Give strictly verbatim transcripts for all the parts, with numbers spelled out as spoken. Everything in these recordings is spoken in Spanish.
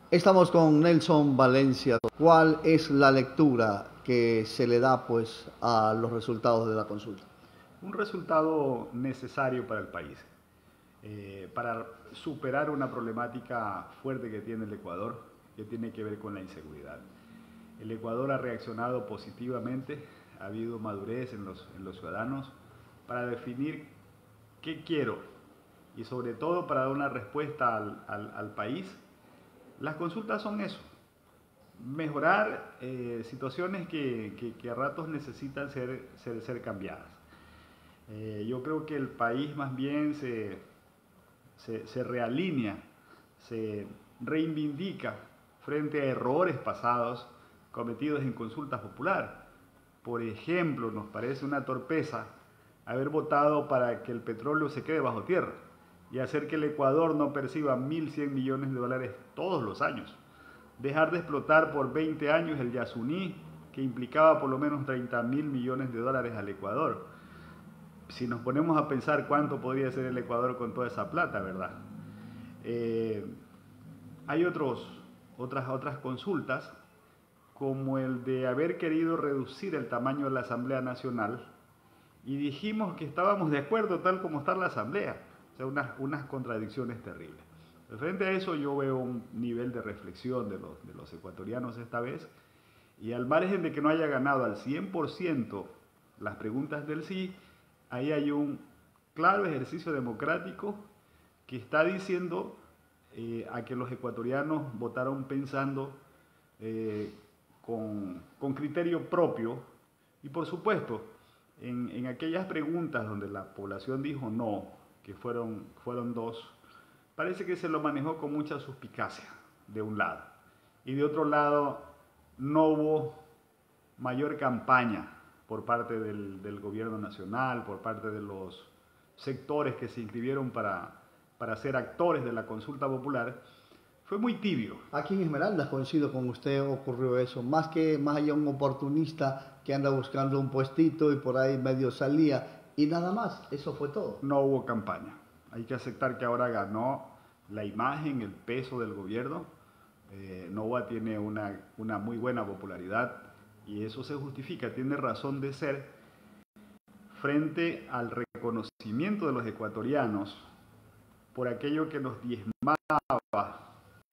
Estamos con Nelson Valencia. ¿Cuál es la lectura que se le da pues a los resultados de la consulta? Un resultado necesario para el país, eh, para superar una problemática fuerte que tiene el Ecuador, que tiene que ver con la inseguridad. El Ecuador ha reaccionado positivamente, ha habido madurez en los, en los ciudadanos para definir qué quiero y sobre todo para dar una respuesta al, al, al país. Las consultas son eso, mejorar eh, situaciones que, que, que, a ratos necesitan ser, ser, ser cambiadas. Eh, yo creo que el país más bien se, se, se realinea, se reivindica frente a errores pasados cometidos en consulta popular. Por ejemplo, nos parece una torpeza haber votado para que el petróleo se quede bajo tierra y hacer que el Ecuador no perciba mil cien millones de dólares todos los años. Dejar de explotar por veinte años el Yasuní, que implicaba por lo menos treinta mil millones de dólares al Ecuador. Si nos ponemos a pensar cuánto podría ser el Ecuador con toda esa plata, ¿verdad? Eh, hay otros, otras, otras consultas, como el de haber querido reducir el tamaño de la Asamblea Nacional, y dijimos que estábamos de acuerdo tal como está la Asamblea. O sea, unas, unas contradicciones terribles. De frente a eso yo veo un nivel de reflexión de los, de los ecuatorianos esta vez, y al margen de que no haya ganado al cien por ciento las preguntas del sí, ahí hay un claro ejercicio democrático que está diciendo eh, a que los ecuatorianos votaron pensando eh, con, con criterio propio y por supuesto en, en aquellas preguntas donde la población dijo no, que fueron, fueron dos, parece que se lo manejó con mucha suspicacia de un lado y de otro lado no hubo mayor campaña por parte del, del gobierno nacional, por parte de los sectores que se inscribieron para, para ser actores de la consulta popular. Fue muy tibio. Aquí en Esmeraldas, coincido con usted, ocurrió eso. Más que más allá un oportunista que anda buscando un puestito y por ahí medio salía y nada más, eso fue todo. No hubo campaña. Hay que aceptar que ahora ganó la imagen, el peso del gobierno. Eh, Noboa tiene una, una muy buena popularidad y eso se justifica, tiene razón de ser frente al reconocimiento de los ecuatorianos por aquello que nos diezmaba,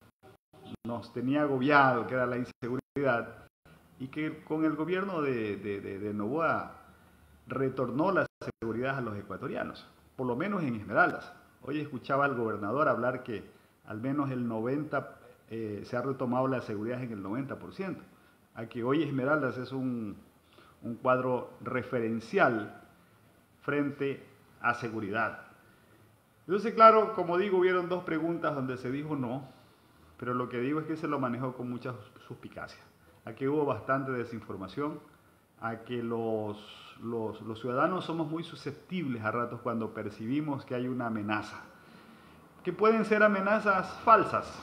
nos tenía agobiado, que era la inseguridad, y que con el gobierno de, de, de, de Noboa retornó la seguridad a los ecuatorianos, por lo menos en Esmeraldas. Hoy escuchaba al gobernador hablar que al menos el noventa, eh, se ha retomado la seguridad en el noventa por ciento. A que hoy Esmeraldas es un, un cuadro referencial frente a seguridad. Entonces, claro, como digo, hubieron dos preguntas donde se dijo no, pero lo que digo es que se lo manejó con mucha suspicacia. Aquí hubo bastante desinformación, a que los, los, los ciudadanos somos muy susceptibles a ratos cuando percibimos que hay una amenaza, que pueden ser amenazas falsas.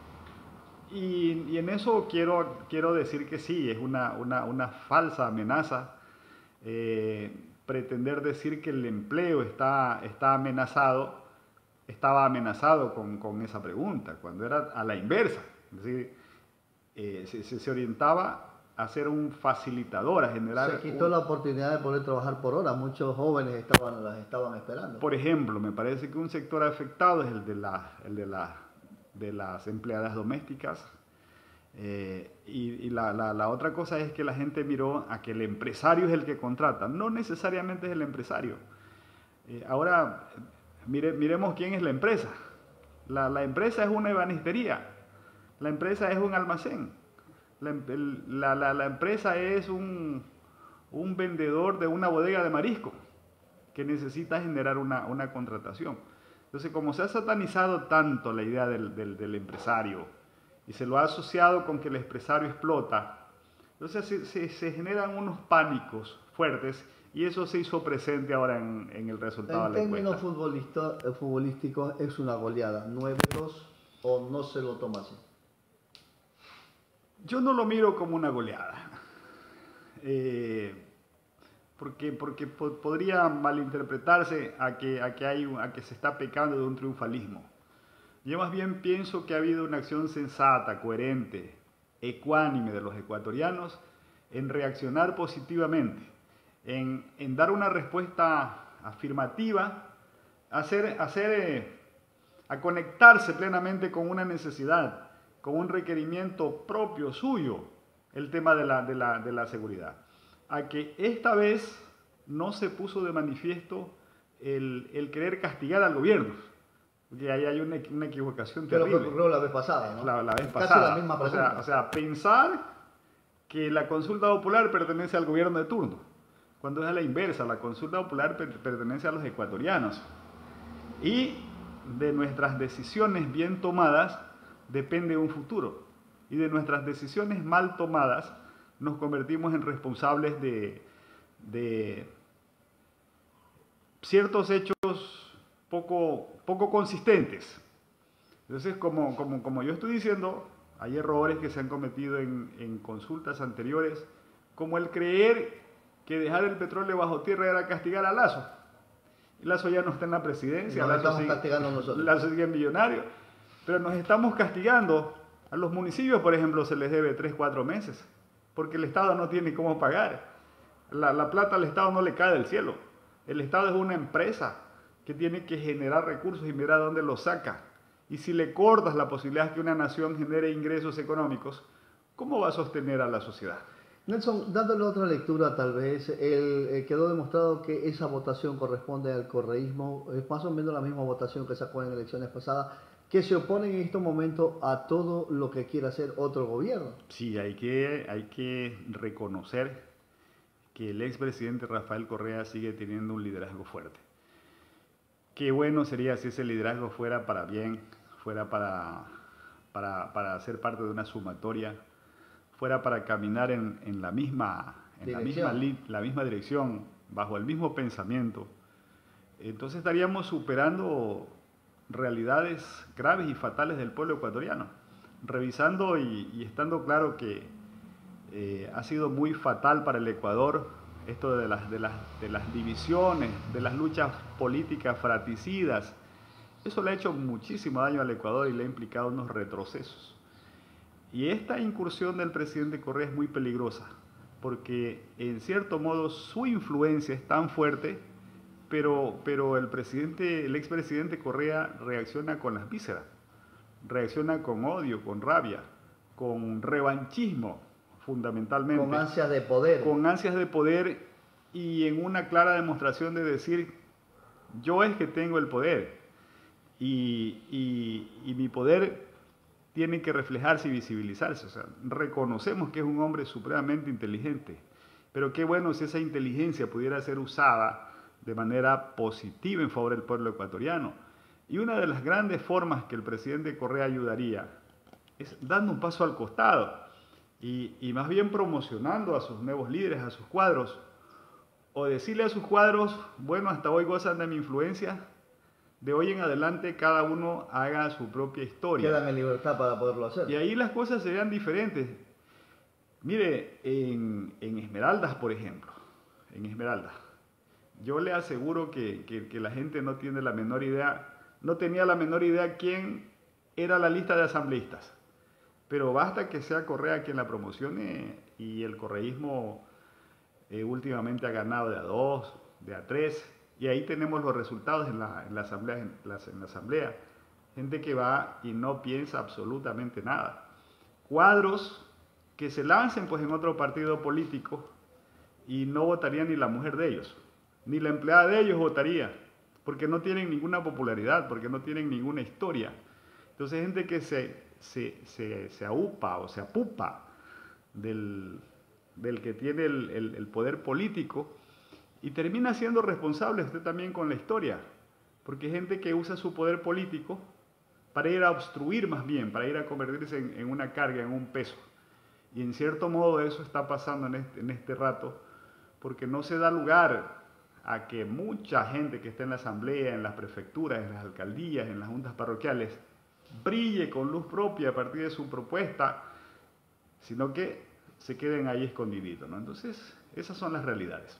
Y, y en eso quiero, quiero decir que sí, es una, una, una falsa amenaza. Eh, pretender decir que el empleo está, está amenazado, estaba amenazado con, con esa pregunta, cuando era a la inversa. Es decir, eh, se, se orientaba a ser un facilitador, a generar... Se quitó un... la oportunidad de poder trabajar por hora, muchos jóvenes estaban, las estaban esperando. Por ejemplo, me parece que un sector afectado es el de, la, el de, la, de las empleadas domésticas, eh, y, y la, la, la otra cosa es que la gente miró a que el empresario es el que contrata, no necesariamente es el empresario. Eh, ahora, mire, miremos quién es la empresa. La, la empresa es una ebanistería, la empresa es un almacén, la, la, la, la empresa es un, un vendedor de una bodega de marisco que necesita generar una, una contratación. Entonces, como se ha satanizado tanto la idea del, del, del empresario y se lo ha asociado con que el empresario explota, entonces se, se, se generan unos pánicos fuertes y eso se hizo presente ahora en, en el resultado En de la encuesta. términos futbolísticos es una goleada, nueve dos o no se lo toma así. Yo no lo miro como una goleada, eh, porque, porque po podría malinterpretarse a que, a, que hay, a que se está pecando de un triunfalismo. Yo más bien pienso que ha habido una acción sensata, coherente, ecuánime de los ecuatorianos en reaccionar positivamente, en, en dar una respuesta afirmativa, a, hacer, a, hacer, eh, a conectarse plenamente con una necesidad, con un requerimiento propio suyo, el tema de la, de la, de la seguridad. A que esta vez no se puso de manifiesto el, el querer castigar al gobierno. Porque ahí hay una, una equivocación terrible. Pero terrible. ocurrió la vez pasada, ¿no? La, la vez Casi pasada. la misma pregunta. O sea, o sea, pensar que la consulta popular pertenece al gobierno de turno, cuando es a la inversa, la consulta popular per pertenece a los ecuatorianos. Y de nuestras decisiones bien tomadas depende un futuro. Y de nuestras decisiones mal tomadas nos convertimos en responsables de, de ciertos hechos poco, poco consistentes. Entonces, como, como, como yo estoy diciendo, hay errores que se han cometido en, en consultas anteriores, como el creer que dejar el petróleo bajo tierra era castigar a Lazo. Lazo ya no está en la presidencia, nos Lazo estamos sigue, castigando nosotros. Lazo sigue millonario, pero nos estamos castigando. A los municipios, por ejemplo, se les debe tres, cuatro meses, porque el Estado no tiene cómo pagar. La, la plata al Estado no le cae del cielo. El Estado es una empresa que tiene que generar recursos y mirar dónde los saca. Y si le cortas la posibilidad de que una nación genere ingresos económicos, ¿cómo va a sostener a la sociedad? Nelson, dándole otra lectura tal vez, el, eh, quedó demostrado que esa votación corresponde al correísmo, es más o menos la misma votación que sacó en elecciones pasadas, que se oponen en estos momentos a todo lo que quiera hacer otro gobierno. Sí, hay que, hay que reconocer que el expresidente Rafael Correa sigue teniendo un liderazgo fuerte. Qué bueno sería si ese liderazgo fuera para bien, fuera para, para, para ser parte de una sumatoria, fuera para caminar en, en, la, misma, en la, misma, la misma dirección, bajo el mismo pensamiento. Entonces estaríamos superando realidades graves y fatales del pueblo ecuatoriano, revisando y, y estando claro que eh, ha sido muy fatal para el Ecuador esto de las, de, las, de las divisiones, de las luchas políticas fratricidas. Eso le ha hecho muchísimo daño al Ecuador y le ha implicado unos retrocesos. Y esta incursión del presidente Correa es muy peligrosa, porque en cierto modo su influencia es tan fuerte, pero, pero el presidente, el expresidente Correa reacciona con las vísceras, reacciona con odio, con rabia, con revanchismo, fundamentalmente. Con ansias de poder. Con ansias de poder y en una clara demostración de decir, yo es que tengo el poder y, y, y mi poder tiene que reflejarse y visibilizarse. O sea, reconocemos que es un hombre supremamente inteligente, pero qué bueno si esa inteligencia pudiera ser usada de manera positiva en favor del pueblo ecuatoriano. Y una de las grandes formas que el presidente Correa ayudaría es dando un paso al costado y, y más bien promocionando a sus nuevos líderes, a sus cuadros, o decirle a sus cuadros, bueno, hasta hoy gozan de mi influencia, de hoy en adelante cada uno haga su propia historia. Quedan en libertad para poderlo hacer. Y ahí las cosas serían diferentes. Mire, en, en Esmeraldas, por ejemplo, en Esmeraldas, yo le aseguro que, que, que la gente no tiene la menor idea, no tenía la menor idea quién era la lista de asambleístas. Pero basta que sea Correa quien la promocione y el correísmo eh, últimamente ha ganado de a dos, de a tres, y ahí tenemos los resultados en la, en la, asamblea, en la, en la asamblea. Gente que va y no piensa absolutamente nada. Cuadros que se lancen pues en otro partido político y no votaría ni la mujer de ellos, ni la empleada de ellos votaría, porque no tienen ninguna popularidad, porque no tienen ninguna historia. Entonces gente que se, se, se, se aupa o se apupa del, del que tiene el, el, el poder político y termina siendo responsable usted también con la historia, porque hay gente que usa su poder político para ir a obstruir más bien, para ir a convertirse en, en una carga, en un peso. Y en cierto modo eso está pasando en este, en este rato, porque no se da lugar a que mucha gente que está en la asamblea, en las prefecturas, en las alcaldías, en las juntas parroquiales, brille con luz propia a partir de su propuesta, sino que se queden ahí escondiditos, ¿no? Entonces, esas son las realidades.